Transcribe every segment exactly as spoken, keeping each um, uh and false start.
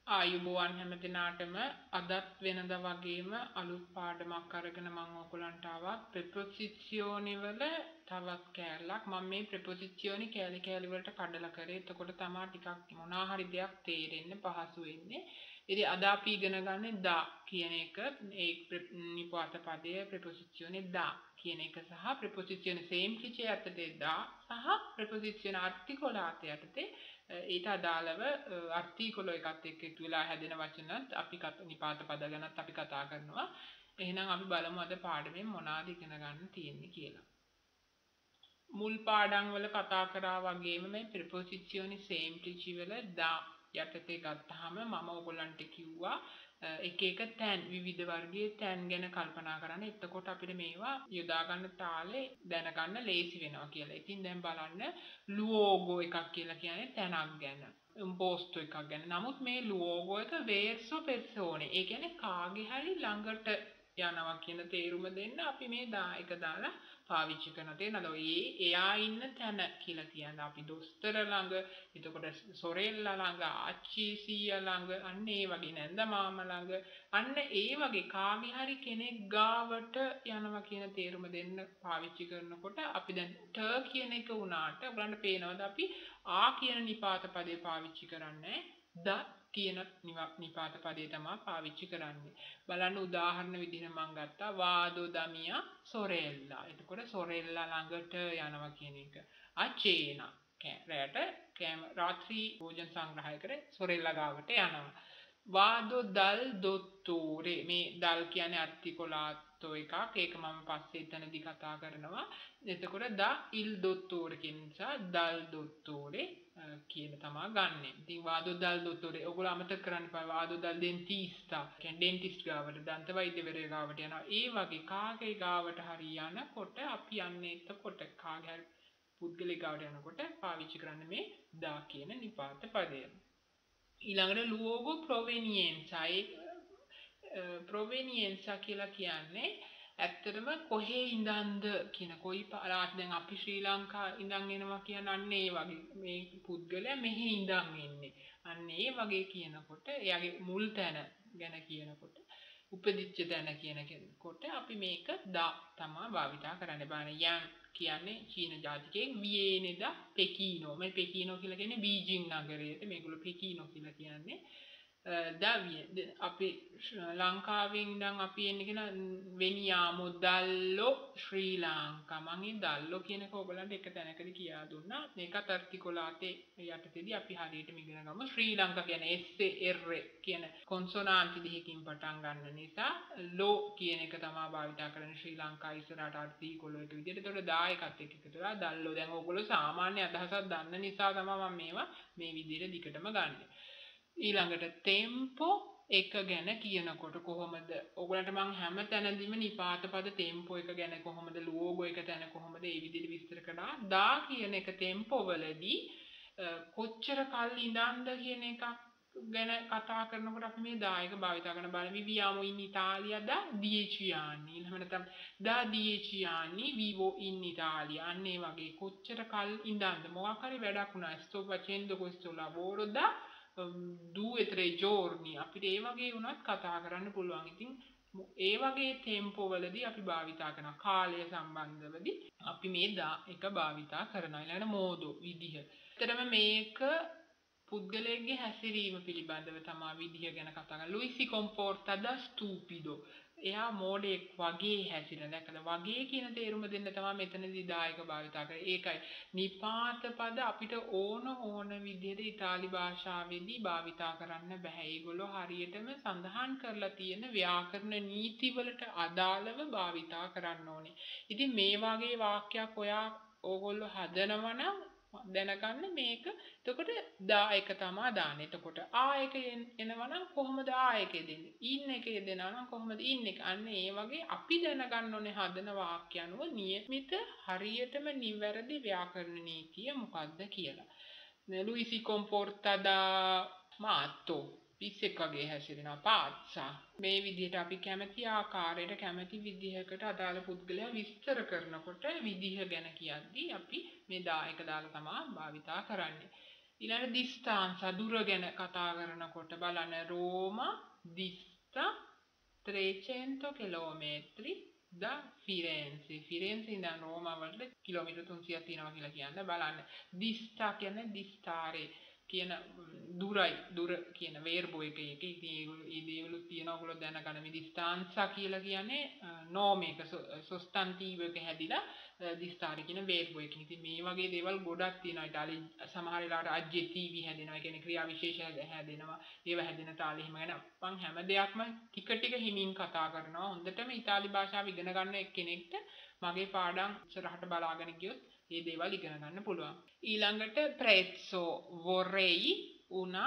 ආයුබෝවන් හැම දිනාටම අදත් වෙනදා වගේම අලුත් පාඩමක් අරගෙන මම ඔයගලන්ට ආවා ප්‍රෙපොසිෂියෝනි වල තවත් කෑල්ලක් මම මේ ප්‍රෙපොසිෂියෝනි කෑලි කෑලි වලට කඩලා කරේ එතකොට තමයි ටිකක් මොනවා හරි දෙයක් තේරෙන්න පහසු වෙන්නේ ඉතින් අද අපි ඉගෙන ගන්නේ දා කියන එක ඒ නිපාත පදයේ ප්‍රෙපොසිෂියෝනි දා කියන එක සහ ප්‍රෙපොසිෂියෝනි සේම් කිචේ යටතේ දා සහ ප්‍රෙපොසිෂියෝනි ආර්ටිකෝලාත යටතේ ඊට අදාළව ආර්ටිකල් එකත් එක්ක එකතු වෙලා හැදෙන වචනත් අපි නිපාත පද ගැනත් අපි කතා කරනවා. එහෙනම් අපි බලමු අද පාඩමෙන් මොනවාද ඉගෙන ගන්න තියෙන්නේ කියලා. මුල් පාඩම් වල කතා කරා වගේම මේ ප්‍රෙපොසිෂියෝනි සේම් ටිචි වල දා යටතේ ගත්තාම මම ඔයගොල්ලන්ට කිව්වා එක එක තැන් විවිධ වර්ගයේ තැන් ගැන කල්පනා කරන්න. එතකොට අපිට මේවා යොදා ගන්න තාලේ දැනගන්න ලේසි වෙනවා කියලා. ඉතින් දැන් බලන්න ලුෝගෝ එකක් කියලා කියන්නේ තැනක් ගැන. ඉම්පෝස්ටෝ එකක් ගැන. නමුත් මේ ලුෝගෝ එක වේර්සෝ පෙර්සෝනේ. ඒ කියන්නේ කාගේ හරි ළඟට යනවා කියන තේරුම දෙන්න අපි මේ දා එක දාලා පාවිච්චි කරන තේනද ඔය එයා ඉන්න තැන කියලා කියන්නේ අපි දොස්තර ළඟ එතකොට සොරෙල්ලා ළඟ ආච්චි සීයා ළඟ අන්න ඒ වගේ නැන්ද මාමා ළඟ අන්න ඒ වගේ කාගේ හරි කෙනෙක් ගාවට යනවා කියන තේරුම දෙන්න පාවිච්චි කරනකොට අපි දැන් ට කියන එක උනාට ඔයගලන්ට පේනවද අපි ආ කියන නිපාත පදේ පාවිච්චි කරන්නේ ද කියන නිපාත පදේ තමයි පාවිච්චි කරන්නේ. බලන්න උදාහරණ විදිහට මම ගත්තා වාදෝ දමියා සොරෙල්ලා. එතකොට සොරෙල්ලා ළඟට යනවා කියන එක. අචේනා රැට කෑම රාත්‍රී භෝජන සංග්‍රහය කර සොරෙල්ලා ගාවට යනවා. වාදෝ දල් දොත්තෝරේ මේ දල් කියන්නේ ආර්ටිකෝලාතෝ එකක්. ඒක මම පස්සේ එතනදී කතා කරනවා. එතකොට ද ඉල් දොත්තෝරේ කියන නිසා දල් දොත්තෝරේ කියන තමයි ගන්නෙ. ඉතින් වාදෝ දල් දොත්තෝරේ ඔයගොල්ලෝ අමතක කරන්න එපා. වාදෝ දල් ඩෙන්ටිස්ටා කියන්නේ ඩෙන්ටිස්ට් ගාවට දන්ත වෛද්‍යවරයා ගාවට යනවා. ඒ වගේ කාගේ ගාවට හරි යනකොට අපි යන්නේ එතකොට කාගේ හරි පුද්ගලෙක් ගාවට යනකොට පාවිච්චි කරන්නේ මේ දා කියන නිපාත පදය. ඊළඟට ලුෝගෝ ප්‍රොවෙනියන්සා ප්‍රොවෙනියන්සා කියලා කියන්නේ ඇත්තටම කොහේ ඉඳන්ද කියන කොයි පාරාත් දැන් අපි ශ්‍රී ලංකා ඉඳන් එනවා කියන අන්න ඒ වගේ මේ පුද්ගලයා මෙහි ඉඳන් එන්නේ අන්න ඒ වගේ කියනකොට එයාගේ මුල් තැන ගැන කියනකොට උපදිච්ච තැන කියනකොට අපි මේක දා තමයි භාවිතා කරන්න බෑනේ යන් කියන්නේ චීන ජාතිකයෙක් වියේනෙදා පෙකීනෝ මේ පෙකීනෝ කියලා කියන්නේ බීජිං නගරයට මේගොල්ලෝ පෙකීනෝ කියලා කියන්නේ දවිය අපි ලංකාවෙන් ඉඳන් අපි එන්නේ කියන වෙනියාමෝ දල්ලෝ ශ්‍රී ලංකා මම මේ දල්ලෝ කියන එක ඔයගලන්ට එක තැනකදී කියා දුන්නා මේකත් ආර්ටිකෝලාතේ යටතේදී අපි හරියටම ඉගෙන ගමු ශ්‍රී ලංකා කියන්නේ S R කියන කොන්සොනාන්ට් දෙකකින් පටන් ගන්න නිසා ලෝ කියන එක තමයි භාවිතා කරන්නේ ශ්‍රී ලංකා ඉස්සරහට ආර්ටිකෝලෝ එක විදිහට. ඒතකොට දා එකත් එක්ක එකතු වෙලා දල්ලෝ දැන් ඔයගොල්ලෝ සාමාන්‍ය අදහසක් දන්න නිසා තමයි මම මේවා මේ විදිහට දිගටම ගන්නෙ. ඊළඟට ටෙම්පෝ එක ගැන කියනකොට කොහොමද ඔයගලන්ට මම හැම තැනදීම නිපාත පද ටෙම්පෝ එක ගැන කොහොමද ලෝගෝ එක තැන කොහොමද ඒ විදිහට විස්තර කරා දා කියන එක ටෙම්පෝ වලදී කොච්චර කල් ඉඳන්ද කියන එක ගැන කතා කරනකොට අපි මේ දා එක භාවිත කරන බලමු විවියාමෝ ඉන් ඉතාලියා දා dieci anni එහෙම නැත්නම් දා dieci anni vivo in Italia අන්න ඒ වගේ කොච්චර කල් ඉඳන්ද මොකක් හරි වැඩක් වුණා sto facendo questo lavoro da due tre giorni අපිට ඒ වගේ වුණත් කතා කරන්න පුළුවන්. ඉතින් ඒ වගේ ටෙම්පෝ වලදී අපි භාවිතා කරන කාලය සම්බන්ධවදී අපි මේ දා එක භාවිතා කරනවා. ඊළඟට මෝදෝ විදිහ. ඇත්තටම මේක පුද්ගලයෙක්ගේ හැසිරීම පිළිබඳව තමයි විදිහ ගැන කතා කරන්නේ. Luisi comporta da stupido. එයා මෝඩෙක් වගේ හැසිරෙන. දැක්කද? වගේ කියන තේරුම දෙන්න තමයි මෙතනදී දායක භාවිතා කරේ. ඒකයි නිපාත පද අපිට ඕන ඕන විදිහට ඉතාලි භාෂාවේදී භාවිතා කරන්න බෑ. ඒගොල්ලෝ හරියටම සඳහන් කරලා තියෙන ව්‍යාකරණ නීති වලට අදාළව භාවිතා කරන්න ඕනේ. ඉතින් මේ වගේ වාක්‍යයක් ඔයා ඕගොල්ලෝ හදනවා නම් දැනගන්න මේක. එතකොට දා එක තමයි දාන්නේ. එතකොට ආ එක එනවා නම් කොහොමද ආ එක දෙන්නේ? ඉන් එක දෙනවා නම් කොහොමද ඉන් එක? අන්න ඒ වගේ අපි දැනගන්න ඕනේ හදන වාක්‍ය අනුව නියමිත හරියටම නිවැරදි ව්‍යාකරණ නීතිය මොකක්ද කියලා. Luisi comporta da matto පිස්සෙක් වගේ හැසිරෙනවා පාත්සා. මේ විදිහට අපි කැමති ආකාරයට කැමති විදිහකට අදාළ පුද්ගලයා විස්තර කරනකොට විදිහ ගැන කියද්දී අපි මේ දා එක දාලා තමයි භාවිතා කරන්නේ. ඊළඟ distanza දුර ගැන කතා කරනකොට බලන්න Roma dista trecento chilometri da Firenze. Firenze ඉඳන් රෝම වලට කිලෝමීටර් තුන්සියයක් තියෙනවා කියලා කියන්න බලන්න. dista කියන්නේ distare කියන දුරයි දුර කියන verbo එක එක ඉතින් ඒ දේවලුත් තියෙනවා ඔයගොල්ලෝ දැනගන්න මේ distanza කියලා කියන්නේ noun එක sostantive එක හැදිලා distare කියන verbo එකකින්. ඉතින් මේ වගේ දේවල් ගොඩක් තියෙනවා. ඉතාලි සමහර වෙලාවට adjective හැදෙනවා. ඒ කියන්නේ ක්‍රියා විශේෂ හැදෙනවා. ඒව හැදෙන තාලෙ හිම ගැන මම හැම දෙයක්ම ටික ටික හිමින් කතා කරනවා. හොඳටම ඉතාලි භාෂාව ඉගෙන ගන්න කෙනෙක්ට මගේ පාඩම් ඉස්සරහට බලාගෙන ගියොත් මේ දේවල් ඉගෙන ගන්න පුළුවන්. ඊළඟට prezzo vorrei una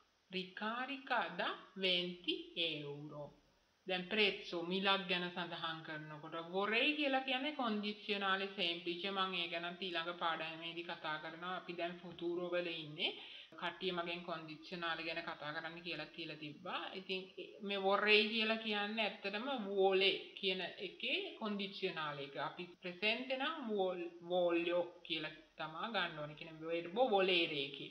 ricarica da venti euro. දැන් prezzo මිලක් ගැන සඳහන් කරනකොට vorrei කියලා කියන්නේ condizionale semplice. මම ඒ ගැන ඊළඟ පාඩමේදී කතා කරනවා. අපි දැන් futuro වල ඉන්නේ. කට්ටිය මගෙන් condizionale ගැන කතා කරන්න කියලා තියලා තිබ්බා. ඉතින් මේ vorrei කියලා කියන්නේ ඇත්තටම vuole කියන එකේ condizionale එක. අපි present නම් voglio කියලා තමයි ගන්න ඕනේ. කියන verbo volere එකේ.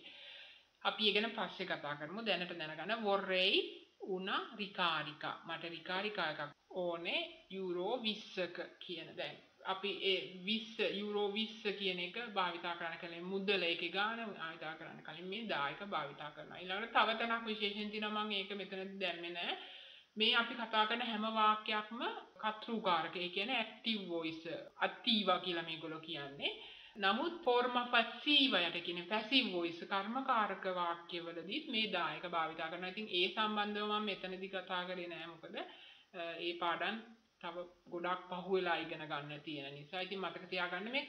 අපි ඒ ගැන පස්සේ කතා කරමු. දැනට දැනගන්න vorrei una ricarica. මට ricarica එකක් ඕනේ යුරෝ විස්සක කියන. දැන් අපි ඒ විස්ස යුරෝ විස්ස කියන එක භාවිතා කරන්න කලින් මුදල ඒකේ ගාන භාවිතා කරන්න කලින් මේ දායක භාවිතා කරනවා. ඊළඟට තව තැනක් විශේෂයෙන් තියෙනවා මම ඒක මෙතන දැම්මේ නැහැ. මේ අපි කතා කරන හැම වාක්‍යයක්ම කර්තෘකාරක. ඒ කියන්නේ active voice attiva කියලා මේගොල්ලෝ කියන්නේ. නමුත් forma passiva යට කියන්නේ passive voice කර්මකාරක වාක්‍යවලදීත් මේ දායක භාවිතා කරනවා. ඉතින් ඒ සම්බන්ධව මම මෙතනදී කතා කරේ නෑ මොකද ඒ පාඩම් තව ගොඩක් පහුවෙලා ඉගෙන ගන්න තියෙන නිසා. ඉතින් මතක තියාගන්න මේ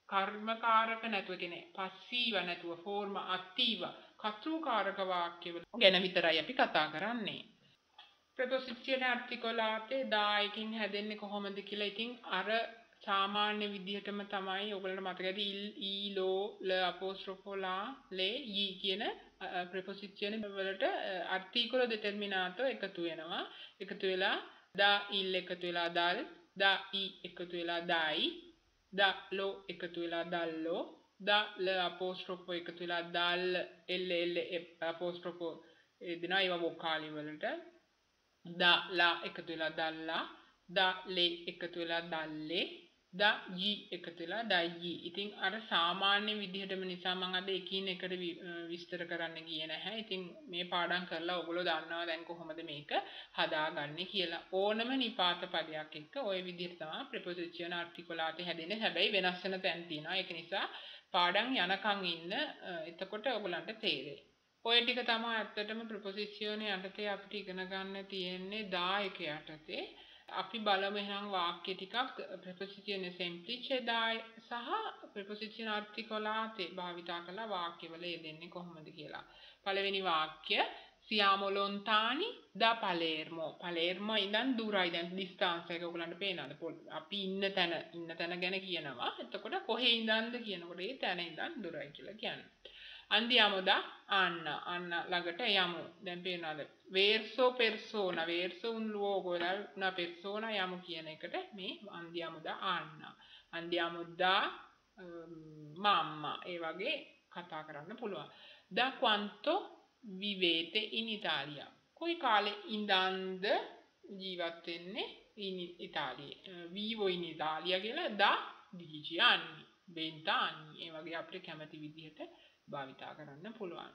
කර්මකාරක නැතුව කියන්නේ passiva නැතුව forma attiva කර්තෘකාරක වාක්‍යවල ගැන විතරයි අපි කතා කරන්නේ. preposizione articolate දායකින් හැදෙන්නේ කොහොමද කියලා ඉතින් අර සාමාන්‍ය විදිහටම තමයි ඔයගලන්ට මතක ඇති il ilo la apostrofo la le yi කියන preposizione වලට articolo determinato එකතු වෙනවා. එකතු වෙලා da il එකතු වෙලා dal da i එකතු වෙලා dai da lo එකතු වෙලා dallo da la apostrofo එකතු වෙලා dal l l apostrofo එදිනා ඒවා වොකාලි වලට da la එකතු වෙලා dalla da le එකතු වෙලා dalle da yi එකතු වෙලා dai. ඉතින් අර සාමාන්‍ය විදිහටම නිසා මම අද එකින් එකට විස්තර කරන්න ගියේ නැහැ. ඉතින් මේ පාඩම් කරලා ඔයගොල්ලෝ දන්නවා දැන් කොහොමද මේක හදාගන්නේ කියලා. ඕනම නිපාත පදයක් එක්ක ওই විදිහට තමයි preposition articulate හැදෙන්නේ. හැබැයි වෙනස් වෙන තැන් තියෙනවා. ඒක නිසා පාඩම් යනකම් ඉන්න. එතකොට ඔයගලන්ට තේරෙයි. ඔය ටික තමයි ඇත්තටම preposition යටතේ අපිට ඉගෙන ගන්න තියෙන්නේ දායක යටතේ. අපි බලමු එහෙනම් වාක්‍ය ටිකක් preposizione semplice දාය සහ preposizione articolate භාවිතා කරලා වාක්‍යවල යෙදෙන්නේ කොහොමද කියලා. පළවෙනි වාක්‍ය siamo lontani da Palermo. Palermo ඉඳන් දුරයි. දැන් distance එක ඔයගලන්ට පේනවද? අපි ඉන්න තැන ඉන්න තැන ගැන කියනවා. එතකොට කොහේ ඉඳන්ද කියනකොට ඒ තැන ඉඳන් දුරයි කියලා කියන්නේ. Andiamo da Anna. Anna ළඟට යමු. දැන් පේනවද? verso persona, verso un luogo, una persona යමු කියන එකට මේ andiamo da Anna. Andiamo da um, mamma. ඒ වගේ කතා කරන්න පුළුවන්. Da quanto vivete in Italia? කොයි කාලේ ඉඳන්ද ජීවත් වෙන්නේ in Italia? Vivo in Italia කියලා da dieci anni, venti anni. ඒ වගේ අපිට කැමති විදිහට භාවිතා කරන්න පුළුවන්.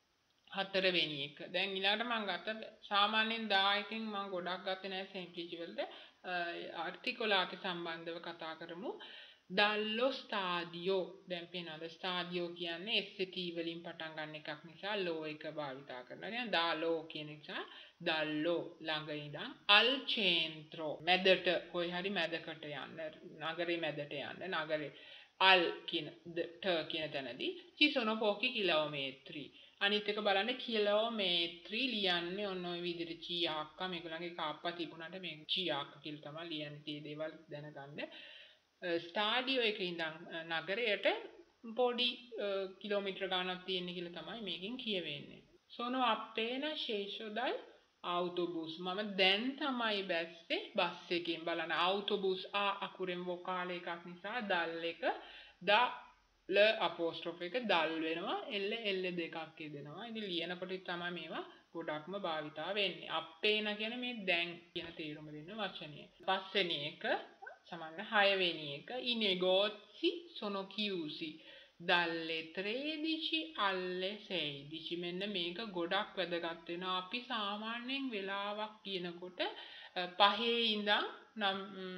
හතරවෙනි එක. දැන් ඊළඟට මම ගත්ත සාමාන්‍යයෙන් දායකෙන් මම ගොඩක් ගත්තේ නැහැ simplice වලට. articolate සම්බන්ධව කතා කරමු. dallo stadio. දැන් පේනවද stadio කියන්නේ st වලින් පටන් ගන්න එකක් නිසා lo එක භාවිතා කරනවා. දැන් dallo කියන නිසා dallo ළඟ ඉඳන් al centro මැදට කොයි හරි මැදකට යන්න. නගරේ මැදට යන්න. නගරේ al කියන ට කියන තැනදී ci sono pochi chilometri. අනිත් එක බලන්න කිලෝමීටරි ලියන්නේ ඔන්න ඔය විදිහට චියාක්ක මේගොල්ලන්ගේ කාප්පා තිබුණාට මේ චියාක්ක කියලා තමයි ලියන්නේ. මේ දේවල් දැනගන්න. ස්ටාඩියෝ එකේ ඉඳන් නගරයට පොඩි කිලෝමීටර ගාණක් තියෙන කියලා තමයි මේකෙන් කියවෙන්නේ. sono appena sceso dal autobus. මම දැන් තමයි බැස්සේ බස් එකෙන්. බලන්න autobus a අකුරෙන් වොකාල එකක් නිසා dal එක da ල අපෝස්ට්‍රොෆ් එක දල් වෙනවා එල්ල එල්ල දෙකක් යෙදෙනවා. ඉතින් ලියනකොට තමයි මේවා ගොඩක්ම භාවිතා වෙන්නේ. අප්පේන කියන මේ දැන් කියන තේරුම දෙන්න වචනය. පස්වෙනි එක සමහරවිට හයවෙනි එක i negozi sono chiusi dalle tredici alle sedici. මෙන්න මේක ගොඩක් වැදගත් වෙනවා. අපි සාමාන්‍යයෙන් වෙලාවක් කියනකොට පහේ ඉඳන් නම්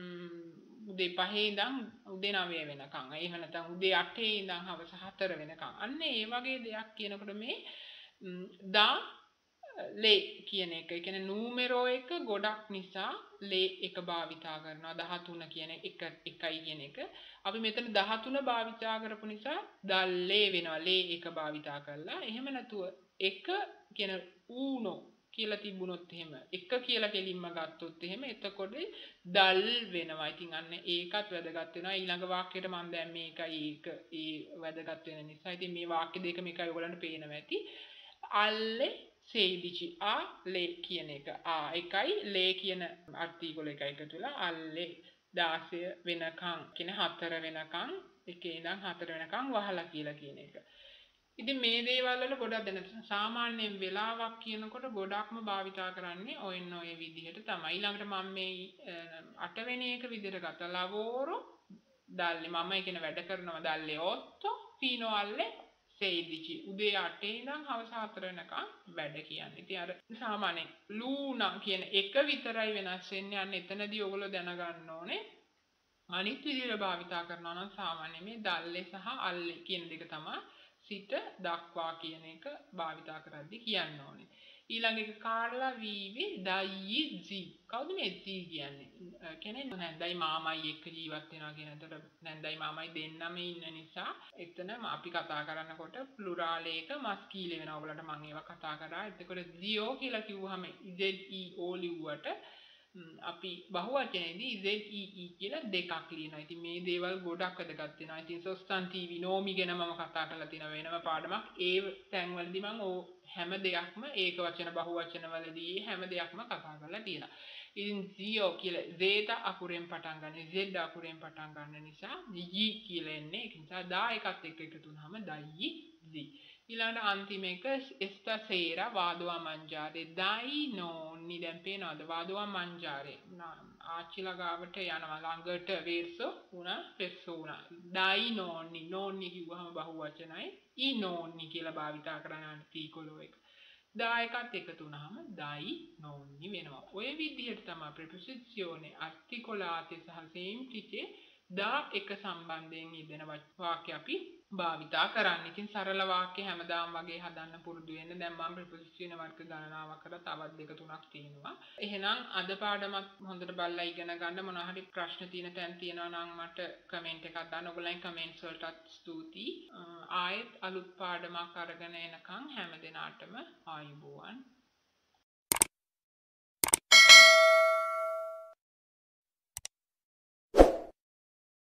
උදේ පහේ ඉඳන් උදේ නවය වෙනකන්. එහෙම නැත්නම් උදේ අටේ ඉඳන් හවස හතර වෙනකන්. අන්න ඒ වගේ දෙයක් කියනකොට මේ දා ලේ කියන එක. ඒ කියන්නේ නූමෙරෝ එක ගොඩක් නිසා ලේ එක භාවිතා කරනවා. දහතුන කියන එක එකයි කියන එක. අපි මෙතන දහතුන භාවිතා කරපු නිසා දල්ලේ වෙනවා. ලේ එක භාවිතා කරලා. එහෙම නැතුව එක කියන ඌනෝ කියලා තිබුණොත් එහෙම එක කියලා කෙලින්ම ගත්තොත් එහෙම එතකොට දල් වෙනවා. ඉතින් අන්න ඒකත් වැදගත් වෙනවා. ඊළඟ වාක්‍යයට මම දැන් මේකයි ඒක ඒ වැදගත් වෙන නිසා. ඉතින් මේ වාක්‍ය දෙක මේකයි ඔයගලන්ට පේනවා ඇති. alle sedici a le කියන එක a එකයි le කියන ආර්ටිකල් එක එකතු වෙලා alle දාසය වෙනකන් කියන හතර වෙනකන් එකේ ඉඳන් හතර වෙනකන් වහලා කියලා කියන එක. ඉතින් මේ දේවල් වල ගොඩක් දෙන සාමාන්‍යයෙන් වෙලාවක් කියනකොට ගොඩක්ම භාවිතා කරන්නේ ඔයන්න ඔය විදිහට තමයි. ඊළඟට මම මේ අටවෙනි එක විදිහට ගත්තා lavoro dalle මම කියන වැඩ කරනවා dalle otto fino alle sedici උදේ අටේ ඉඳන් හවස හතර වෙනකන් වැඩ කියන්නේ. ඉතින් අර සාමාන්‍යයෙන් ලූනා කියන එක විතරයි වෙනස් වෙන්නේ. අන්න එතනදී ඔයගොල්ලෝ දැනගන්න ඕනේ. අනිත් විදිහට භාවිතා කරනවා නම් සාමාන්‍යයෙන් මේ dalle සහ alle කියන දෙක තමයි සිට දක්වා කියන එක භාවිතා කරද්දී කියන්න ඕනේ. ඊළඟ එක කාර්ලා වීවි ඩයි ජි. කවුද මේ ජි කියන්නේ? කෙනෙක් නැන්දයි මාමයි එක්ක ජීවත් වෙනවා කියන එතකොට නැන්දයි මාමයි දෙන්නම ඉන්න නිසා එතන අපි කතා කරනකොට ප්ලුරාල් එක මස්කීලේ වෙනවා. ඔයගලට මම ඒවා කතා කරා. එතකොට ජියෝ කියලා කිව්වහම z e o ලිව්වට අපි බහුවචනයේදී z e e කියලා දෙකක් ලියනවා. ඉතින් මේ දේවල් ගොඩක් වැදගත් වෙනවා. ඉතින් සොස්තන්තිවි නෝමි ගැන මම කතා කරලා තියෙන වෙනම පාඩමක්. ඒ තැන්වලදී මම ඕ හැම දෙයක්ම ඒක වචන බහුවචන වලදී හැම දෙයක්ම කතා කරලා තියෙනවා. ඉතින් zio කියලා z අකුරෙන් පටන් ගන්න z අකුරෙන් පටන් ගන්න නිසා ji කියලා එන්නේ. ඒ නිසා දා එකත් එක්ක එකතු වුනහම dai zi. ඊළඟට අන්තිම එක stasera vado a mangiare dai nonni. දැන් පේනවද vado a mangiare ආච්චිලා ගාවට යනවා ළඟට verso una persona dai nonni. nonni කිව්වහම බහුවචනයි. i nonni කියලා භාවිතා කරන ආර්ටිකල් එක. දා එකත් එකතු වුනහම dai nonni වෙනවා. ඔය විදිහට තමයි preposizione articolate සහ semplice දා එක සම්බන්ධයෙන් යෙදෙන වාක්‍ය අපි භාවිතා කරන්න. ඉතින් සරල වාක්‍ය හැමදාම වගේ හදන්න පුරුදු වෙන්න. දැන් මම ප්‍රපොසිෂන් වර්ග ගණනාවක් කරලා තවත් දෙක තුනක් තියෙනවා. එහෙනම් අද පාඩමත් හොඳට බලලා ඉගෙන ගන්න. මොනවා හරි ප්‍රශ්න තියෙන තැන් තියෙනවා නම් මට කමෙන්ට් එකක් දාන්න. ඔයගොල්ලන් කමෙන්ට්ස් වලටත් ස්තුතියි. ආයෙත් අලුත් පාඩමක් අරගෙන එනකන් හැම දිනාටම ආයුබෝවන්.